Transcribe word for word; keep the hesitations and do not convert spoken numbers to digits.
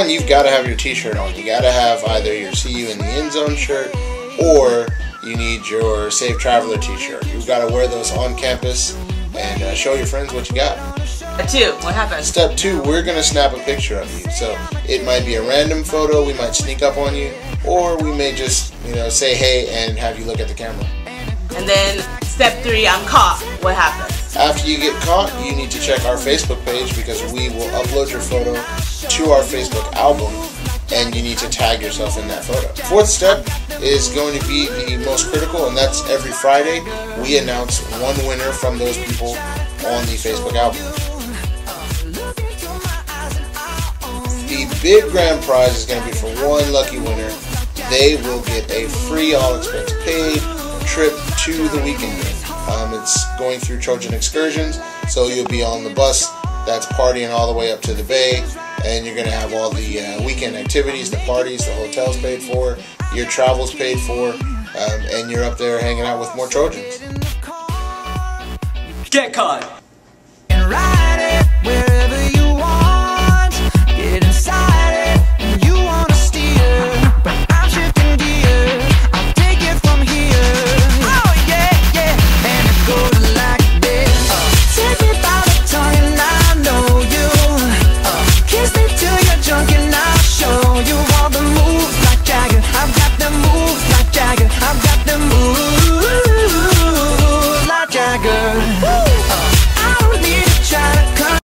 one, you've got to have your t-shirt on. You got to have either your See You in the End Zone shirt, or you need your Safe Traveler t-shirt. You've got to wear those on campus and uh, show your friends what you got. Step two, what happens? Step two, we're going to snap a picture of you. So it might be a random photo, we might sneak up on you, or we may just, you know, say hey and have you look at the camera. And then step three, I'm caught. What happens? After you get caught, you need to check our Facebook page, because we will upload your photo to our Facebook album, and you need to tag yourself in that photo. Fourth step is going to be the most critical, and that's every Friday we announce one winner from those people on the Facebook album. The big grand prize is going to be for one lucky winner. They will get a free, all expense paid trip to the weekend game. Um, it's going through Trojan Excursions, so you'll be on the bus that's partying all the way up to the bay, and you're going to have all the uh, weekend activities, the parties, the hotels paid for, your travels paid for, um, and you're up there hanging out with more Trojans. Get caught!